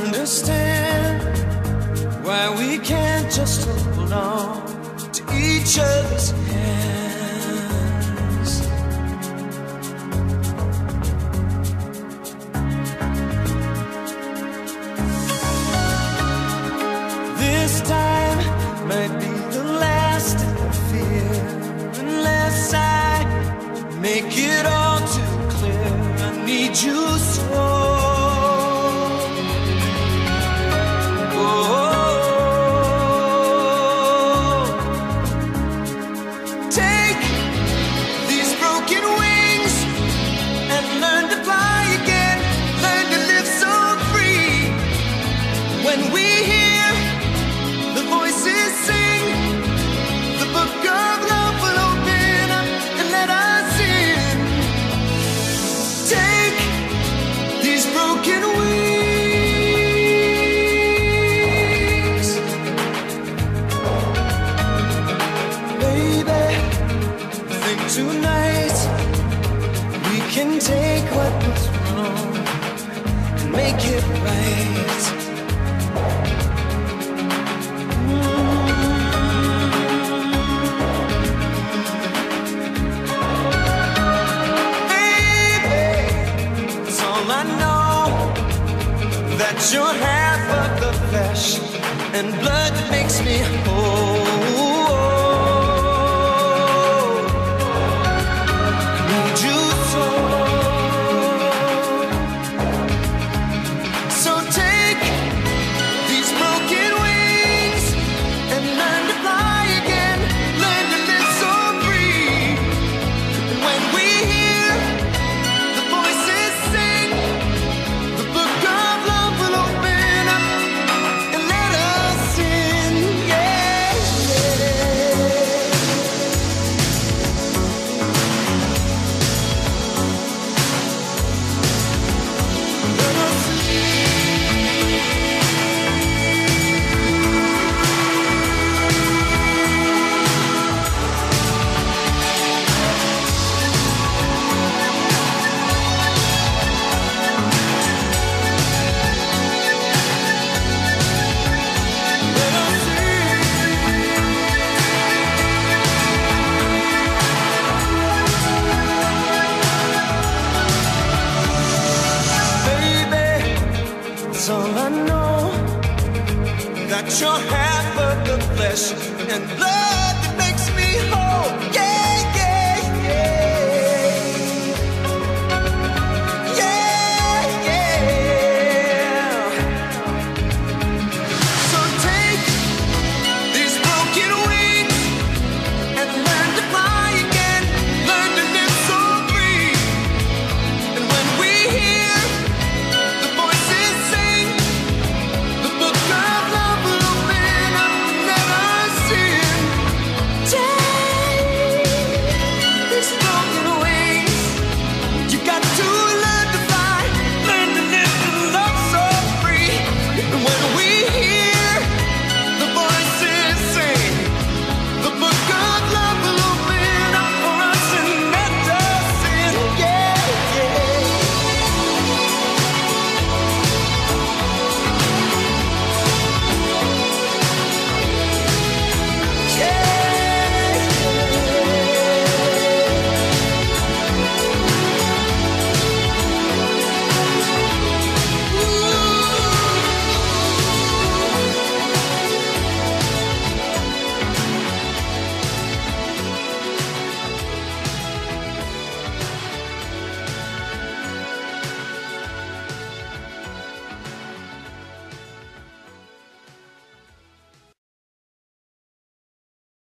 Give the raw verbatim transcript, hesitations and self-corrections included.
understand why we can't just hold on to each other's hands. This time might be the last of the fear, unless I make it all too clear. I need you so. Tonight we can take what was wrong and make it right. Mm. Baby, it's all I know, that you're half of the flesh and blood that makes me whole. All I know, that you're half of the flesh and blood